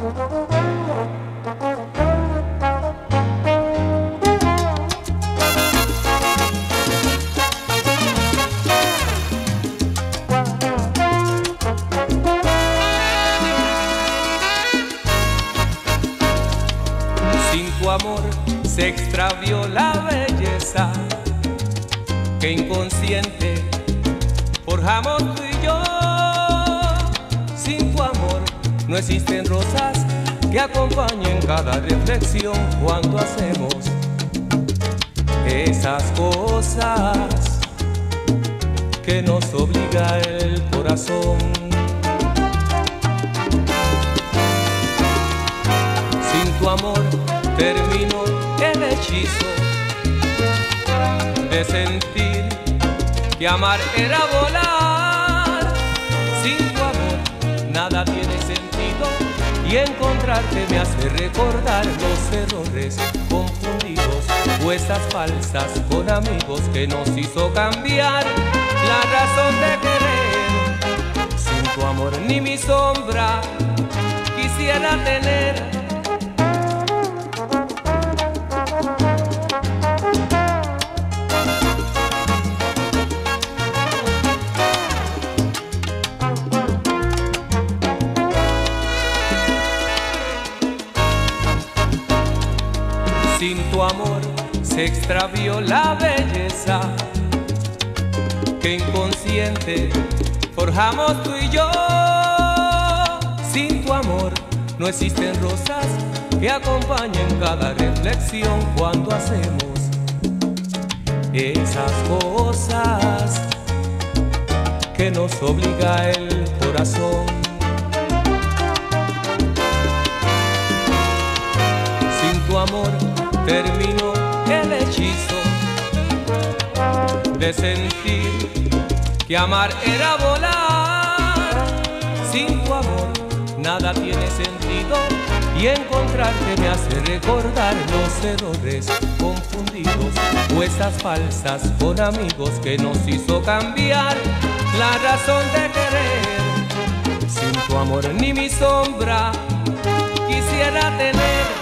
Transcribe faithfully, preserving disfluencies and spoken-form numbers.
Sin tu amor se extravió la belleza que inconsciente forjamos tú y yo. Sin tu amor no existen rosas que acompañen cada reflexión cuando hacemos esas cosas que nos obliga el corazón. Sin tu amor terminó el hechizo de sentir que amar era volar. Sin tu amor nada tiene sentido y encontrarte me hace recordar los errores confundidos o esas falsas con amigos que nos hizo cambiar la razón de querer. Sin tu amor ni mi sombra quisiera tener. Sin tu amor se extravió la belleza que inconsciente forjamos tú y yo. Sin tu amor no existen rosas que acompañen cada reflexión cuando hacemos esas cosas que nos obliga el corazón. Sin tu amor terminó el hechizo de sentir que amar era volar. Sin tu amor nada tiene sentido y encontrarte me hace recordar los errores confundidos o esas falsas con amigos que nos hizo cambiar la razón de querer. Sin tu amor ni mi sombra quisiera tener.